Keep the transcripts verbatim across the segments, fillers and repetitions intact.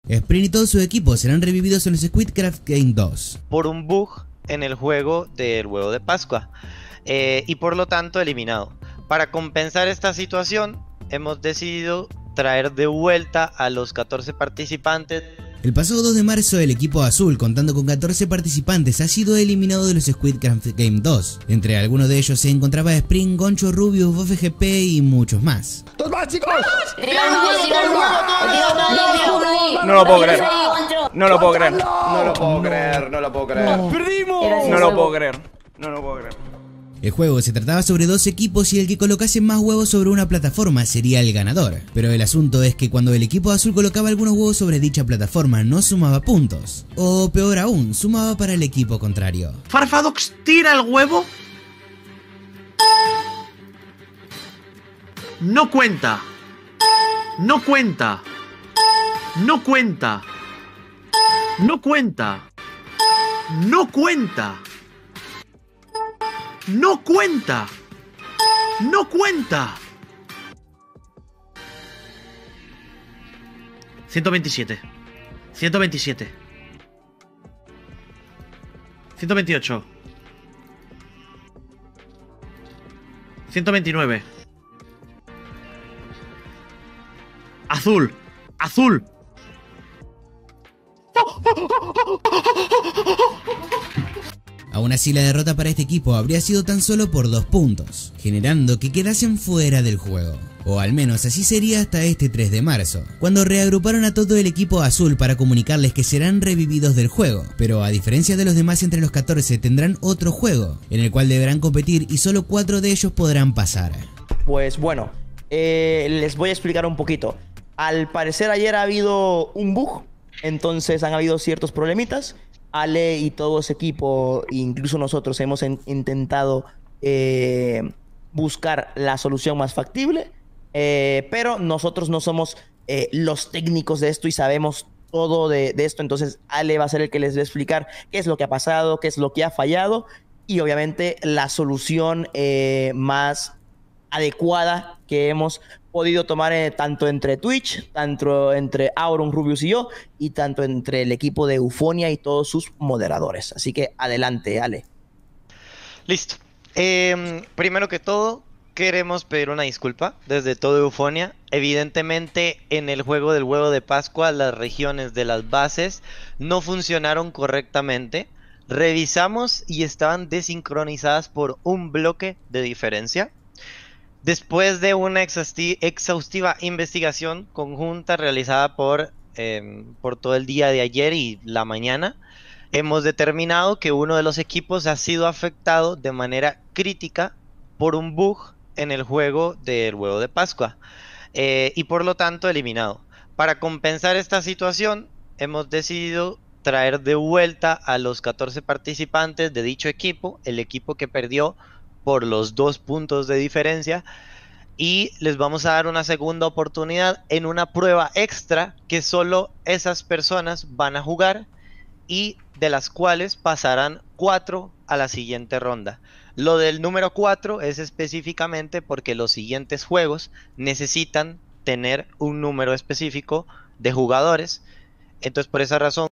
Sprint y todo su equipo serán revividos en los Squidcraft Game dos. Por un bug en el juego del huevo de Pascua. Eh, y por lo tanto eliminado. Para compensar esta situación, hemos decidido traer de vuelta a los catorce participantes. El pasado dos de marzo, el equipo azul, contando con catorce participantes, ha sido eliminado de los Squidcraft Game dos. Entre algunos de ellos se encontraba Spring, Goncho, Rubius, BoFGP y muchos más. ¡Dos más, chicos! No lo puedo creer. No lo puedo creer. No lo puedo creer. No lo puedo creer. ¡Perdimos! No lo puedo creer. No lo puedo creer. El juego se trataba sobre dos equipos y el que colocase más huevos sobre una plataforma sería el ganador. Pero el asunto es que cuando el equipo azul colocaba algunos huevos sobre dicha plataforma no sumaba puntos. O peor aún, sumaba para el equipo contrario. Farfadox tira el huevo. No cuenta. No cuenta. No cuenta. No cuenta. No cuenta. ¡No cuenta! ¡No cuenta! ciento veintisiete. ciento veintisiete. ciento veintiocho. ciento veintinueve. Azul. Azul. Aún así, la derrota para este equipo habría sido tan solo por dos puntos, generando que quedasen fuera del juego. O al menos así sería hasta este tres de marzo, cuando reagruparon a todo el equipo azul para comunicarles que serán revividos del juego, pero a diferencia de los demás entre los catorce tendrán otro juego, en el cual deberán competir y solo cuatro de ellos podrán pasar. Pues bueno, eh, les voy a explicar un poquito. Al parecer ayer ha habido un bug, entonces han habido ciertos problemitas. Ale y todo ese equipo, incluso nosotros, hemos en, intentado eh, buscar la solución más factible, eh, pero nosotros no somos eh, los técnicos de esto y sabemos todo de, de esto, entonces Ale va a ser el que les va a explicar qué es lo que ha pasado, qué es lo que ha fallado y obviamente la solución eh, más adecuada que hemos podido tomar eh, tanto entre Twitch, tanto entre Auron, Rubius y yo, y tanto entre el equipo de Eufonia y todos sus moderadores. Así que adelante, Ale. Listo. Eh, primero que todo, queremos pedir una disculpa desde todo Eufonia. Evidentemente, en el juego del huevo de Pascua, las regiones de las bases no funcionaron correctamente. Revisamos y estaban desincronizadas por un bloque de diferencia. Después de una exhaustiva investigación conjunta realizada por, eh, por todo el día de ayer y la mañana, hemos determinado que uno de los equipos ha sido afectado de manera crítica por un bug en el juego del huevo de Pascua eh, y por lo tanto eliminado. Para compensar esta situación, hemos decidido traer de vuelta a los catorce participantes de dicho equipo, el equipo que perdió por los dos puntos de diferencia, y les vamos a dar una segunda oportunidad en una prueba extra que solo esas personas van a jugar y de las cuales pasarán cuatro a la siguiente ronda. Lo del número cuatro es específicamente porque los siguientes juegos necesitan tener un número específico de jugadores, entonces por esa razón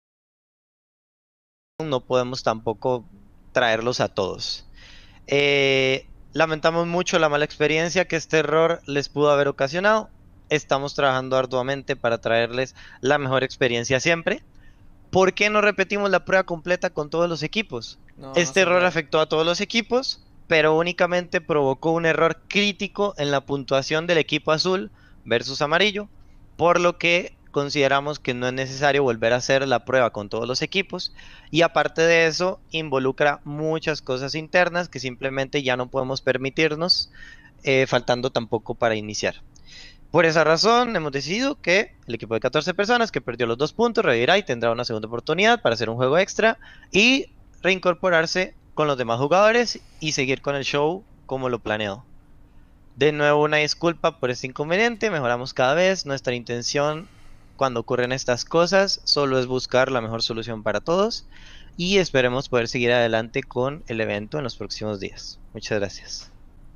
no podemos tampoco traerlos a todos. Eh, lamentamos mucho la mala experiencia que este error les pudo haber ocasionado. Estamos trabajando arduamente para traerles la mejor experiencia siempre. ¿Por qué no repetimos la prueba completa con todos los equipos? No, este no error afectó a todos los equipos, pero únicamente provocó un error crítico en la puntuación del equipo azul versus amarillo, por lo que consideramos que no es necesario volver a hacer la prueba con todos los equipos, y aparte de eso involucra muchas cosas internas que simplemente ya no podemos permitirnos, eh, faltando tampoco para iniciar. Por esa razón hemos decidido que el equipo de catorce personas que perdió los dos puntos revivirá y tendrá una segunda oportunidad para hacer un juego extra y reincorporarse con los demás jugadores y seguir con el show como lo planeado. De nuevo una disculpa por este inconveniente, mejoramos cada vez. Nuestra intención cuando ocurren estas cosas solo es buscar la mejor solución para todos y esperemos poder seguir adelante con el evento en los próximos días. Muchas gracias.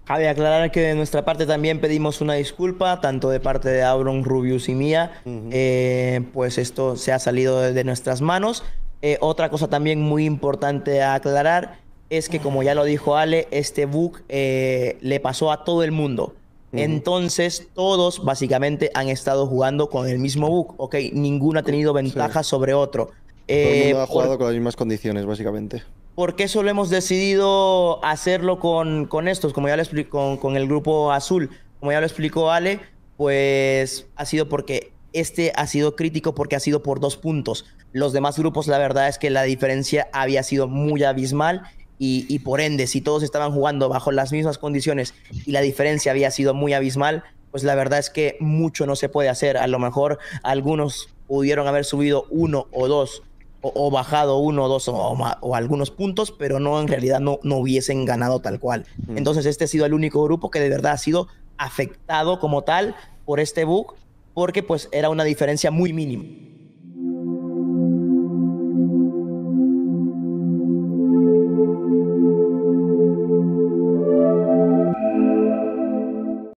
Cabe aclarar que de nuestra parte también pedimos una disculpa, tanto de parte de Auron, Rubius y mía. Uh-huh. eh, pues esto se ha salido de, de nuestras manos. Eh, otra cosa también muy importante a aclarar es que, como ya lo dijo Ale, este bug eh, le pasó a todo el mundo. Uh-huh. Entonces, todos básicamente han estado jugando con el mismo bug, ¿ok? Ninguno ha tenido ventaja sí. sobre otro. Eh, todo el mundo ha jugado por... con las mismas condiciones, básicamente. ¿Por qué solo hemos decidido hacerlo con, con estos? Como ya lo explico, con, con el grupo azul, como ya lo explicó Ale, pues ha sido porque este ha sido crítico porque ha sido por dos puntos. Los demás grupos, la verdad es que la diferencia había sido muy abismal y, y por ende, si todos estaban jugando bajo las mismas condiciones y la diferencia había sido muy abismal, pues la verdad es que mucho no se puede hacer. A lo mejor algunos pudieron haber subido uno o dos O, o bajado uno, dos o, o algunos puntos, pero no, en realidad no, no hubiesen ganado tal cual. Mm. Entonces este ha sido el único grupo que de verdad ha sido afectado como tal por este bug, porque pues era una diferencia muy mínima.